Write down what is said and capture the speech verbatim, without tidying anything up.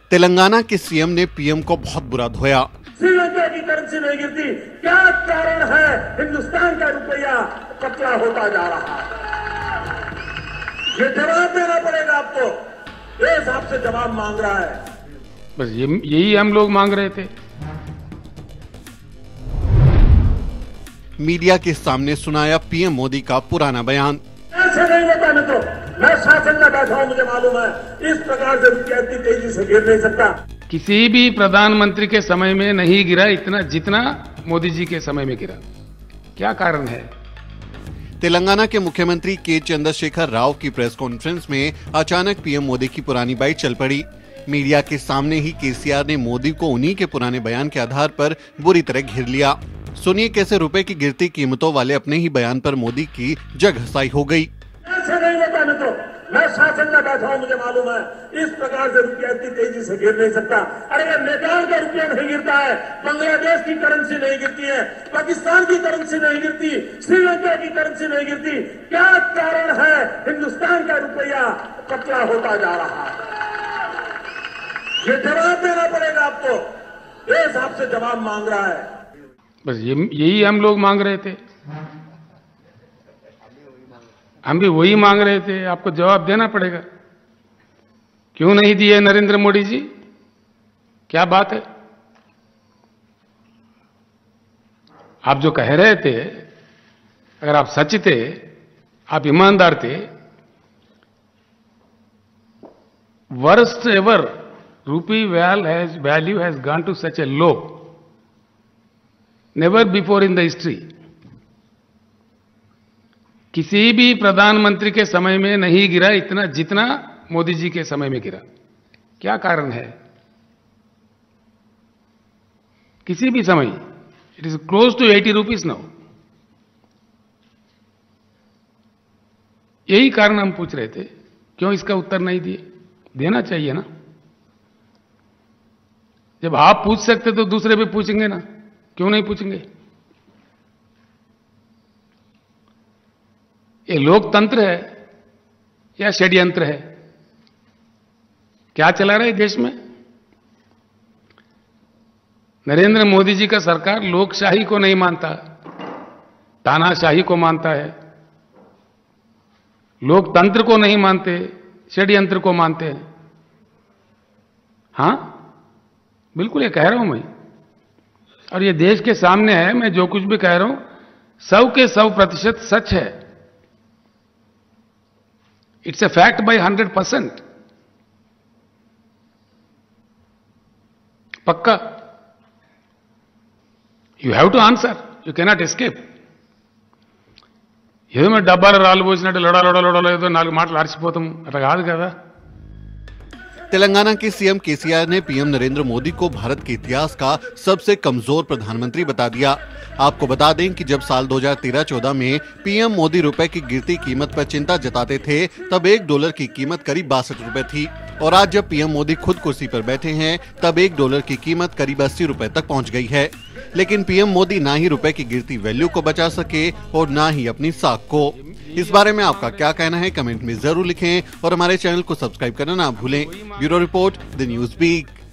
तेलंगाना के सीएम ने पीएम को बहुत बुरा धोया। श्रीलंका की करेंसी नहीं गिरती, क्या कारण है? हिंदुस्तान का रुपया पतला होता जा रहा है। ये जवाब देना पड़ेगा आपको। देश आपसे जवाब मांग रहा है। बस ये यही हम लोग मांग रहे थे। मीडिया के सामने सुनाया पीएम मोदी का पुराना बयान। ऐसे नहीं होता नहीं तो मैं शासन में बैठा हूं, मुझे मालूम है इस प्रकार से रुपया इतनी तेजी से गिर नहीं सकता। किसी भी प्रधानमंत्री के समय में नहीं गिरा इतना जितना मोदी जी के समय में गिरा। क्या कारण है? तेलंगाना के मुख्यमंत्री के चंद्रशेखर राव की प्रेस कॉन्फ्रेंस में अचानक पीएम मोदी की पुरानी बाइट चल पड़ी। मीडिया के सामने ही केसीआर ने मोदी को उन्हीं के पुराने बयान के आधार पर बुरी तरह घेर लिया। सुनिए कैसे रुपए की गिरती कीमतों वाले अपने ही बयान पर मोदी की जगहसाई हो गई। ऐसे नहीं होता नहीं तो मैं शासन में बैठा हूं, मुझे मालूम है इस प्रकार से रुपया इतनी तेजी से गिर नहीं सकता। अरे ये नेपाल का रुपया नहीं गिरता है, बांग्लादेश की करेंसी नहीं गिरती है, पाकिस्तान की करेंसी नहीं गिरती, श्रीलंका की करेंसी नहीं गिरती। क्या कारण है? हिंदुस्तान का रुपया पतला होता जा रहा है। ये जवाब देना पड़ेगा आपको। देश आपसे जवाब मांग रहा है। बस ये यही हम लोग मांग रहे थे। हम भी वही मांग रहे थे। आपको जवाब देना पड़ेगा। क्यों नहीं दिए नरेंद्र मोदी जी? क्या बात है? आप जो कह रहे थे, अगर आप सच थे, आप ईमानदार थे, worst ever rupee value has gone to such a low, never before in the history. किसी भी प्रधानमंत्री के समय में नहीं गिरा इतना जितना मोदी जी के समय में गिरा। क्या कारण है? किसी भी समय it is close to eighty rupees now. यही कारण हम पूछ रहे थे। क्यों इसका उत्तर नहीं दिए? देना चाहिए ना। जब आप पूछ सकते तो दूसरे भी पूछेंगे ना। क्यों नहीं पूछेंगे? ये लोकतंत्र है या षड्यंत्र है? क्या चला रहा है देश में? नरेंद्र मोदी जी का सरकार लोकशाही को नहीं मानता, तानाशाही को मानता है। लोकतंत्र को नहीं मानते, षड्यंत्र को मानते हैं। हां, बिल्कुल ये कह रहा हूं मैं, और ये देश के सामने है। मैं जो कुछ भी कह रहा हूं सौ के सौ प्रतिशत सच है। It's a fact by hundred percent. पक्का। You have to answer, you cannot escape. ఏదో మేము డబ్బాలు రాళ్ళు పోసినట్టు లొడ లొడ లొడలో ఏదో నాలుగు మాటలు అరిచిపోతాం, అట్లా కాదు కదా। तेलंगाना के सीएम केसीआर ने पीएम नरेंद्र मोदी को भारत के इतिहास का सबसे कमजोर प्रधानमंत्री बता दिया। आपको बता दें कि जब साल दो हज़ार तेरह चौदह में पीएम मोदी रुपए की गिरती कीमत पर चिंता जताते थे, तब एक डॉलर की कीमत करीब बासठ रुपए थी, और आज जब पीएम मोदी खुद कुर्सी पर बैठे हैं, तब एक डॉलर की कीमत करीब अस्सी रुपए तक पहुंच गई है। लेकिन पीएम मोदी ना ही रुपए की गिरती वैल्यू को बचा सके और ना ही अपनी साख को। इस बारे में आपका क्या कहना है? कमेंट में जरूर लिखें और हमारे चैनल को सब्सक्राइब करना ना भूलें। Bureau report, the news week.